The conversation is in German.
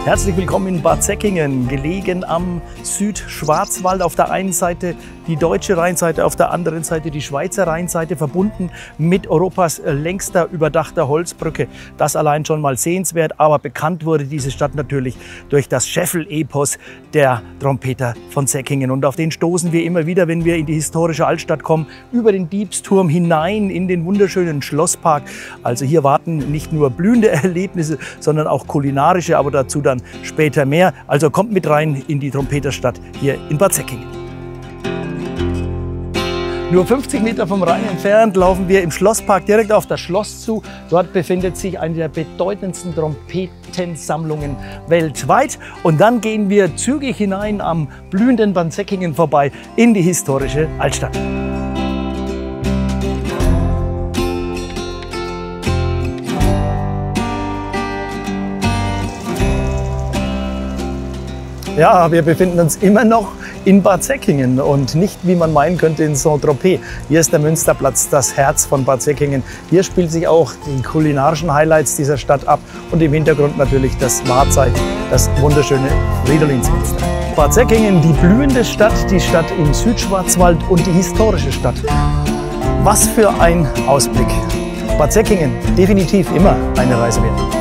Herzlich willkommen in Bad Säckingen, gelegen am Südschwarzwald. Auf der einen Seite die deutsche Rheinseite, auf der anderen Seite die Schweizer Rheinseite, verbunden mit Europas längster überdachter Holzbrücke. Das allein schon mal sehenswert, aber bekannt wurde diese Stadt natürlich durch das Scheffel-Epos der Trompeter von Säckingen. Und auf den stoßen wir immer wieder, wenn wir in die historische Altstadt kommen, über den Diebsturm hinein in den wunderschönen Schlosspark. Also hier warten nicht nur blühende Erlebnisse, sondern auch kulinarische, aber dazu dann später mehr. Also kommt mit rein in die Trompeterstadt hier in Bad Säckingen. Nur 50 Meter vom Rhein entfernt laufen wir im Schlosspark direkt auf das Schloss zu. Dort befindet sich eine der bedeutendsten Trompetensammlungen weltweit. Und dann gehen wir zügig hinein am blühenden Bad Säckingen vorbei in die historische Altstadt. Ja, wir befinden uns immer noch in Bad Säckingen und nicht, wie man meinen könnte, in Saint-Tropez. Hier ist der Münsterplatz, das Herz von Bad Säckingen. Hier spielt sich auch die kulinarischen Highlights dieser Stadt ab und im Hintergrund natürlich das Wahrzeichen, das wunderschöne Fridolinsfenster. Bad Säckingen, die blühende Stadt, die Stadt im Südschwarzwald und die historische Stadt. Was für ein Ausblick! Bad Säckingen, definitiv immer eine Reise wert.